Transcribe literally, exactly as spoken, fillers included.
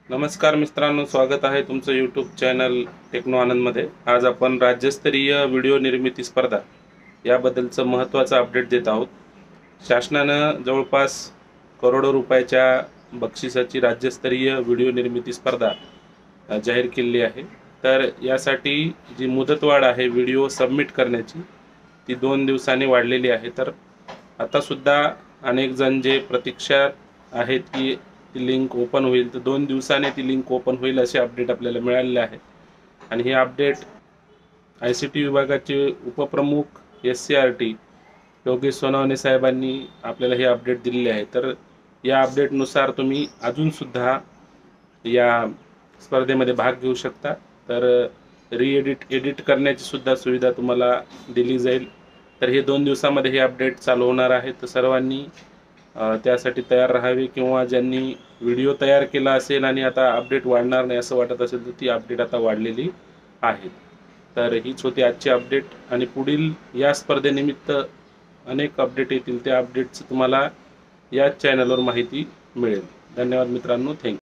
नमस्कार मित्रांनो, स्वागत आहे तुमचं यूट्यूब चॅनल टेक्नो आनंदमध्ये। आज आपण राज्यस्तरीय व्हिडिओ निर्मिती स्पर्धा याबद्दलचं महत्त्वाचं अपडेट देत आहोत। शासनानं जवळपास करोडो रुपयाच्या बक्षिसाची राज्यस्तरीय व्हिडिओ निर्मिती स्पर्धा जाहीर केली आहे। तर यासाठी जी मुदतवाढ आहे व्हिडिओ सबमिट करण्याची ती दोन दिवसांनी वाढलेली आहे। तर आता सुद्धा अनेक जण जे प्रतीक्षात आहेत की ती लिंक ओपन होईल, तर दोन दिवसांनी ती लिंक ओपन होईल असे अपडेट आपल्याला मिळालेले आहे। आणि हे अपडेट आय सी टी विभागाचे उपप्रमुख S C R T Yogesh Sonawane साहेबांनी आपल्याला हे अपडेट दिलेले आहे। तर या अपडेटनुसार तुम्ही अजून सुद्धा या स्पर्धेमध्ये भाग घेऊ शकता। तर री एडिट एडिट करण्याची सुद्धा सुविधा तुम्हाला दिली जाईल। तर हे दोन दिवसांमध्ये हे अपडेट चालू होणार आहे। तर सर्वांनी त्यासाठी तयार राहावे, किंवा ज्यांनी व्हिडिओ तयार केला असेल आणि आता अपडेट वाढणार नाही असं वाटत असेल तर ती अपडेट आता वाढलेली आहे। तर हीच होती आजची अपडेट, आणि पुढील या स्पर्धेनिमित्त अनेक अपडेट येतील। त्या अपडेटची तुम्हाला या चॅनलवर माहिती मिळेल। धन्यवाद मित्रांनो, थँक्यू।